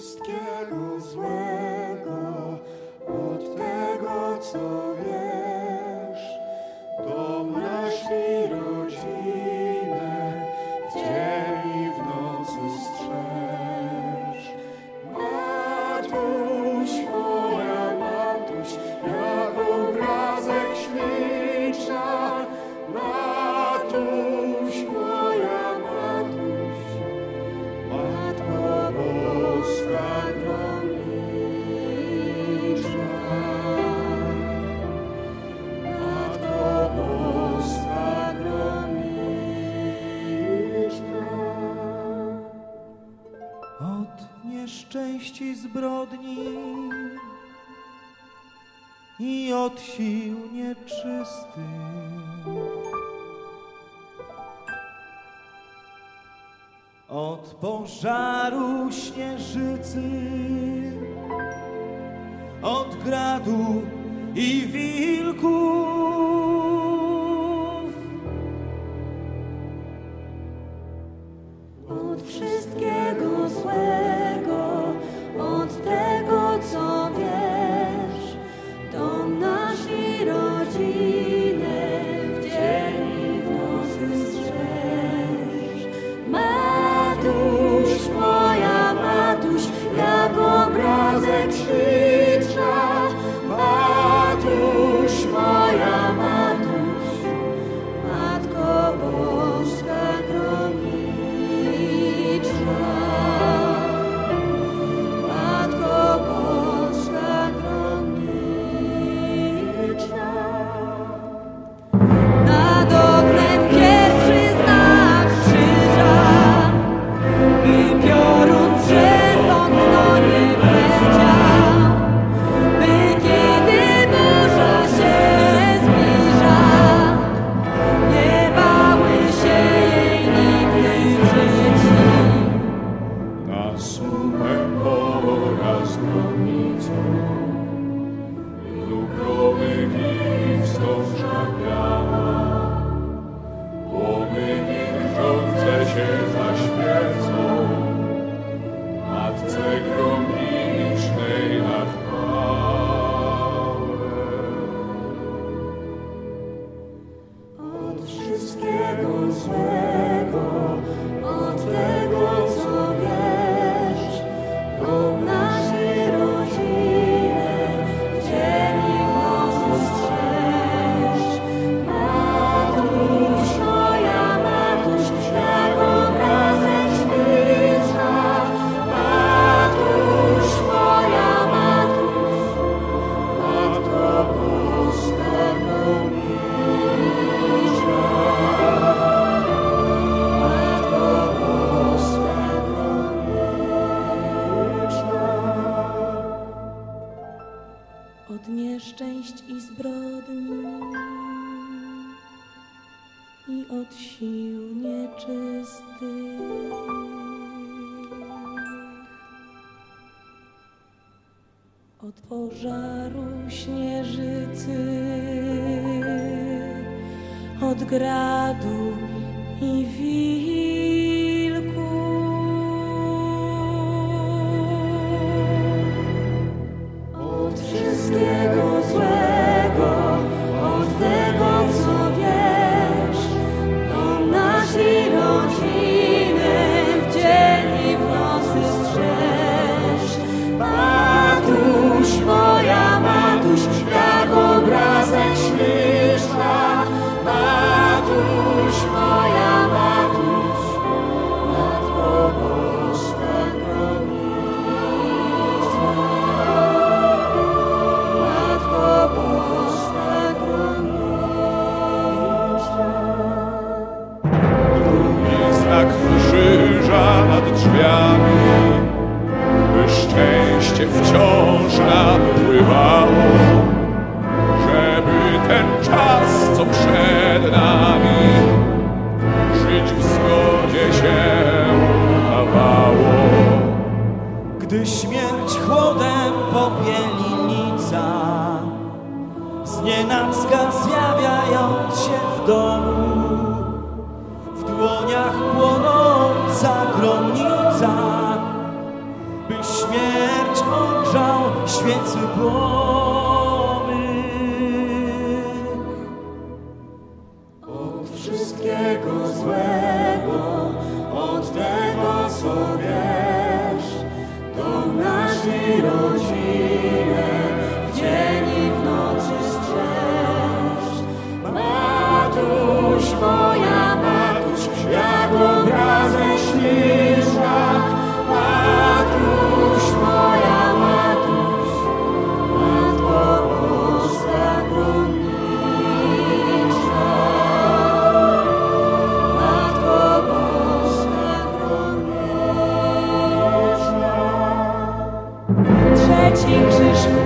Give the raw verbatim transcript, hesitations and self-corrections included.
wszystkiego złego, od tego, co wiesz. Dom nasz i rodzinę w dzień i w nocy strzeż. Matuś, moja matuś, jak obrazek ślicza. Matuś, moja matuś, Matko Boska gromnicza. Matko Boska gromnicza. Od nieszczęści zbrodni i od sił nieczystych, od pożaru śnieżycy, od gradu i wilków, Od wszystkiego złego, od tego, co wiesz. Dom nasz i rodzinę w dzień i w nocy strzeż. Matuś, moja matuś, jak obrazek ślicza. Matuś, moja matuś, Matko Boska gromnicza. Matko Boska gromnicza. Nad oknem pierwszy znak krzyża, by piorun przez okno nie wleciał, by kiedy burza się zbliża, nie bały się jej nigdy dzieci. Na słupę pora z gromnicą lub promyk i wstążka biała. Płomyki drżące się zaświecą Matce gromnicznej na chwałę. Od wszystkiego złego, od tego, co wiesz. Dom nasz i rodzinę w dzień i w nocy strzeż. Matuś, moja matuś, jak obrazek ślicza. Matuś, moja matuś, Matko Boska gromnicza. Matko Boska gromnicza. Od nieszczęść i zbrodni i od sił nieczystych, od pożaru śnieżycy, od gradu i wilków, od wszystkiego złego, od tego, co wiesz. Dom nasz i rodzinę w dzień i w nocy strzeż. Matuś, moja matuś, jak obrazek śliczna. Matuś, moja matuś, Matko Boska gromnicza. Matko Boska gromnicza. Drugi znak krzyża nad drzwiami, by szczęście wciąż napływało, żeby ten czas, co przed nami, żyć w zgodzie się udawało. gdy śmierć chłodem popieli nica, znienacka zjawiając się w domu, w dłoniach płonąca gromnica, by śmierć świecy płomyk. Od wszystkiego złego, od tego co wiesz, dom nasz i rodzinę w dzień i w nocy strzeż. Matuś, moja matuś, jak obrazek ślicznak. Matuś, moja matuś, Matko Boska gronnicza. Matko Boska gronnicza. Trzeci krzyż w